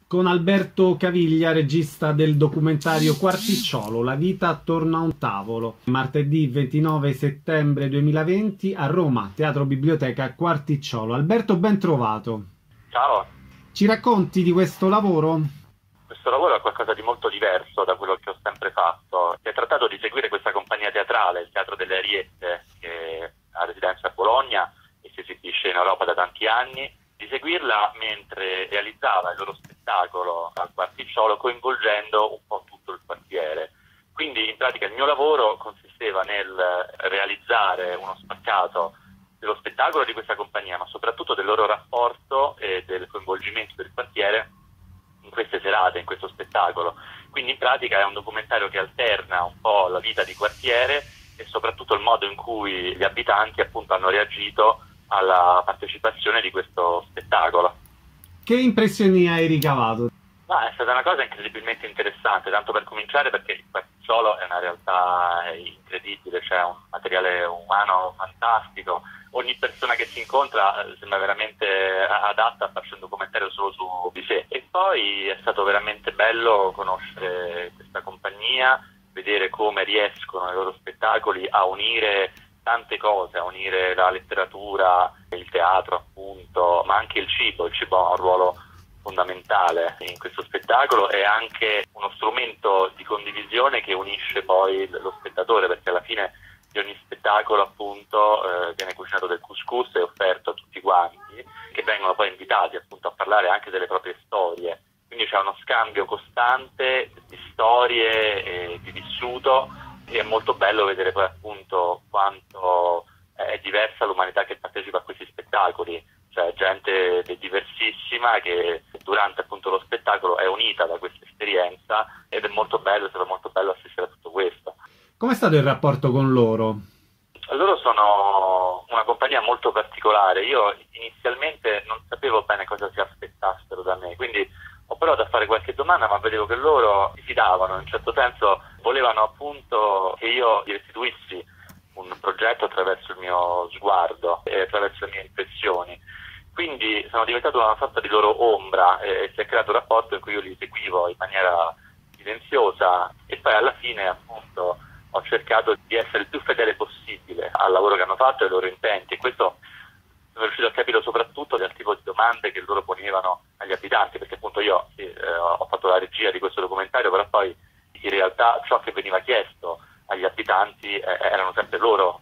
con Alberto Caviglia, regista del documentario Quarticciolo, la vita attorno a un tavolo. Martedì 29 settembre 2020 a Roma, Teatro Biblioteca Quarticciolo. Alberto, ben trovato. Ciao. Ci racconti di questo lavoro? Questo lavoro è qualcosa di molto diverso da quello che ho sempre fatto. Si è trattato di seguire questa compagnia teatrale, il Teatro delle Ariette, che ha residenza a Bologna e si esibisce in Europa da tanti anni, di seguirla mentre realizzava il loro spettacolo al Quarticciolo, coinvolgendo un po' tutto il quartiere. Quindi in pratica il mio lavoro consisteva nel realizzare uno spaccato dello spettacolo di questa compagnia, ma soprattutto del loro rapporto e del coinvolgimento del quartiere in queste serate, in questo spettacolo. Quindi in pratica è un documentario che alterna un po' la vita di quartiere e soprattutto il modo in cui gli abitanti appunto hanno reagito alla partecipazione di questo spettacolo. Che impressioni hai ricavato? È stata una cosa incredibilmente interessante, tanto per cominciare perché il Quarticciolo è una realtà incredibile, c'è un materiale umano fantastico, ogni persona che si incontra sembra veramente adatta a farci un documentario solo su di sé. E poi è stato veramente bello conoscere questa compagnia, vedere come riescono i loro spettacoli a unire tante cose, a unire la letteratura, il teatro appunto, ma anche il cibo. Il cibo ha un ruolo fondamentale in questo spettacolo, è anche uno strumento di condivisione che unisce poi lo spettatore, perché alla fine di ogni spettacolo appunto viene cucinato del couscous e offerto a tutti quanti, che vengono poi invitati appunto a parlare anche delle proprie storie, quindi c'è uno scambio costante di storie e di vissuto, e è molto bello vedere poi appunto quanto è diversa l'umanità che partecipa a questi spettacoli. Cioè gente diversissima che durante appunto lo spettacolo è unita da questa esperienza, ed è molto bello, è stato molto bello assistere a tutto questo. Com'è stato il rapporto con loro? Loro sono una compagnia molto particolare. Io inizialmente non sapevo bene cosa si aspettassero da me, quindi ho provato a fare qualche domanda, ma vedevo che loro si fidavano, in un certo senso volevano appunto che io gli restituissi un progetto attraverso il mio sguardo e attraverso le mie impressioni. Quindi sono diventato una sorta di loro ombra e si è creato un rapporto in cui io li seguivo in maniera silenziosa, e poi alla fine appunto ho cercato di essere il più fedele possibile al lavoro che hanno fatto e ai loro intenti, e questo sono riuscito a capire soprattutto dal tipo di domande che loro ponevano agli abitanti, perché appunto io ho fatto la regia di questo documentario, però poi in realtà ciò che veniva chiesto agli abitanti erano sempre loro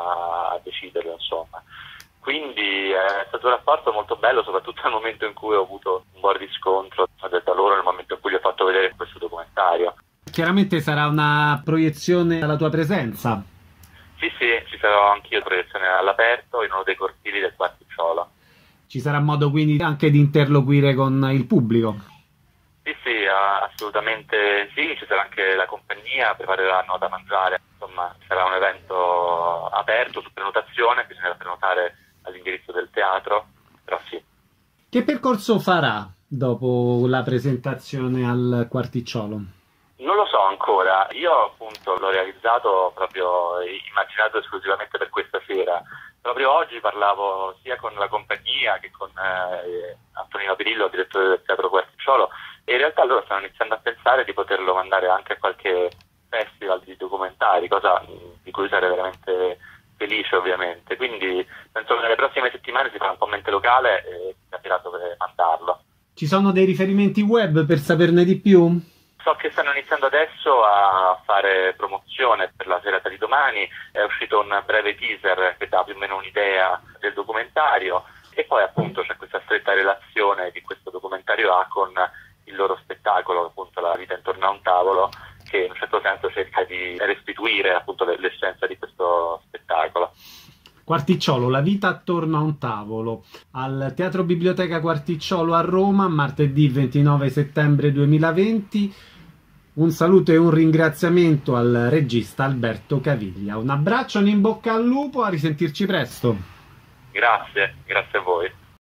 a deciderlo, insomma. Quindi è stato un rapporto molto bello, soprattutto nel momento in cui ho avuto un buon riscontro da loro, nel momento in cui gli ho fatto vedere questo documentario. Chiaramente sarà una proiezione alla tua presenza. Sì, ci sarò anch'io, proiezione all'aperto in uno dei cortili del Quarticciolo. Ci sarà modo quindi anche di interloquire con il pubblico? Sì, assolutamente sì, ci sarà anche la compagnia, prepareranno da mangiare, insomma sarà un evento aperto su prenotazione, bisognerà prenotare all'indirizzo del teatro, però sì. Che percorso farà dopo la presentazione al Quarticciolo? Non lo so ancora, io appunto l'ho realizzato proprio immaginato esclusivamente per questa sera. Proprio oggi parlavo sia con la compagnia che con Antonino Pirillo, direttore del Teatro Quarticciolo, e in realtà loro stanno iniziando a pensare di poterlo mandare anche a qualche festival di documentari, cosa di cui sarei veramente felice ovviamente. Quindi penso che nelle prossime settimane si farà un po' mente locale e capirà dove mandarlo. Ci sono dei riferimenti web per saperne di più? So che stanno iniziando adesso a fare promozione per la serata di domani, è uscito un breve teaser che dà più o meno un'idea del documentario, e poi appunto c'è questa stretta relazione che questo documentario ha con il loro spettacolo, appunto La vita intorno a un tavolo, che in un certo senso cerca di restituire appunto l'essenza di questo spettacolo. Quarticciolo, la vita attorno a un tavolo, al Teatro Biblioteca Quarticciolo a Roma, martedì 29 settembre 2020. Un saluto e un ringraziamento al regista Alberto Caviglia. Un abbraccio, un in bocca al lupo, a risentirci presto. Grazie a voi.